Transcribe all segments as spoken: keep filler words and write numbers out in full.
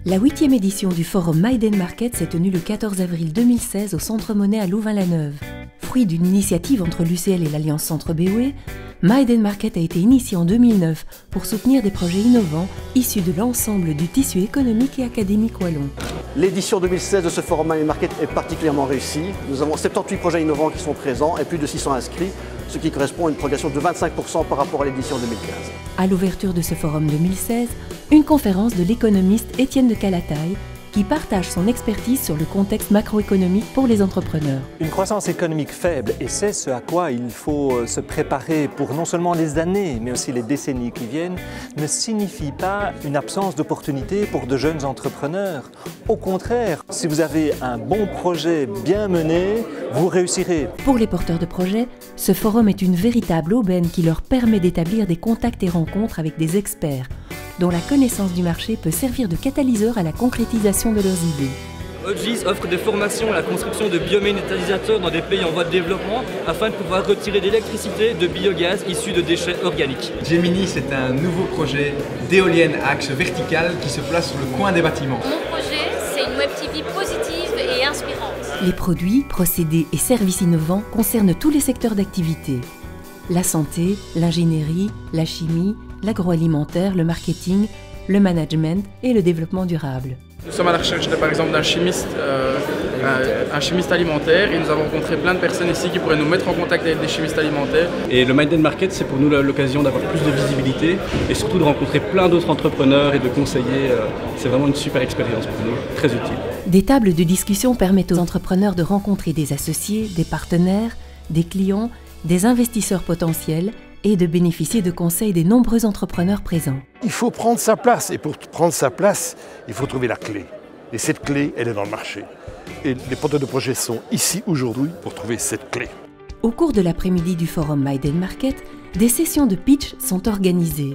La huitième édition du forum Maiden Market s'est tenue le quatorze avril deux mille seize au Centre Monnet à Louvain-la-Neuve. Fruit d'une initiative entre l'U C L et l'Alliance Centre B O E, Maiden Market a été initié en deux mille neuf pour soutenir des projets innovants issus de l'ensemble du tissu économique et académique wallon. L'édition deux mille seize de ce forum Maiden Market est particulièrement réussie. Nous avons soixante-dix-huit projets innovants qui sont présents et plus de six cents inscrits, ce qui correspond à une progression de vingt-cinq pour cent par rapport à l'édition deux mille quinze. À l'ouverture de ce forum deux mille seize, une conférence de l'économiste Étienne de Calataille qui partage son expertise sur le contexte macroéconomique pour les entrepreneurs. Une croissance économique faible, et c'est ce à quoi il faut se préparer pour non seulement les années, mais aussi les décennies qui viennent, ne signifie pas une absence d'opportunités pour de jeunes entrepreneurs. Au contraire, si vous avez un bon projet bien mené, vous réussirez. Pour les porteurs de projets, ce forum est une véritable aubaine qui leur permet d'établir des contacts et rencontres avec des experts, dont la connaissance du marché peut servir de catalyseur à la concrétisation de leurs idées. O G I S offre des formations à la construction de biométhanisateurs dans des pays en voie de développement afin de pouvoir retirer de l'électricité de biogaz issu de déchets organiques. Gemini, c'est un nouveau projet d'éolienne à axe vertical qui se place sur le coin des bâtiments. Mon projet, c'est une web T V positive et inspirante. Les produits, procédés et services innovants concernent tous les secteurs d'activité. La santé, l'ingénierie, la chimie, l'agroalimentaire, le marketing, le management et le développement durable. Nous sommes à la recherche de, par exemple d'un chimiste, euh, un, un chimiste alimentaire et nous avons rencontré plein de personnes ici qui pourraient nous mettre en contact avec des chimistes alimentaires. Et le Maiden Market, c'est pour nous l'occasion d'avoir plus de visibilité et surtout de rencontrer plein d'autres entrepreneurs et de conseiller. C'est vraiment une super expérience pour nous, très utile. Des tables de discussion permettent aux entrepreneurs de rencontrer des associés, des partenaires, des clients, des investisseurs potentiels et de bénéficier de conseils des nombreux entrepreneurs présents. Il faut prendre sa place et pour prendre sa place, il faut trouver la clé. Et cette clé, elle est dans le marché. Et les porteurs de projets sont ici aujourd'hui pour trouver cette clé. Au cours de l'après-midi du forum Maiden Market, des sessions de pitch sont organisées.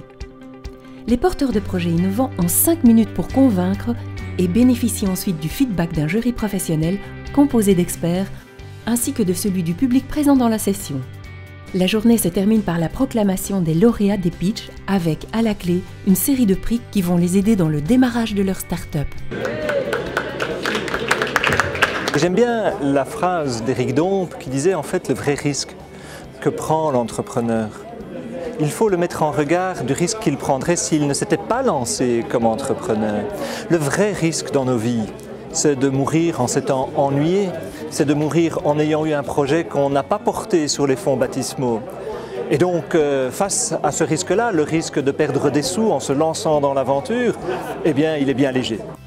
Les porteurs de projets innovants ont cinq minutes pour convaincre et bénéficient ensuite du feedback d'un jury professionnel composé d'experts ainsi que de celui du public présent dans la session. La journée se termine par la proclamation des lauréats des pitchs avec, à la clé, une série de prix qui vont les aider dans le démarrage de leur start-up. J'aime bien la phrase d'Éric Dompe qui disait en fait le vrai risque que prend l'entrepreneur. Il faut le mettre en regard du risque qu'il prendrait s'il ne s'était pas lancé comme entrepreneur. Le vrai risque dans nos vies, c'est de mourir en s'étant ennuyé, c'est de mourir en ayant eu un projet qu'on n'a pas porté sur les fonds baptismaux. Et donc, euh, face à ce risque-là, le risque de perdre des sous en se lançant dans l'aventure, eh bien, il est bien léger.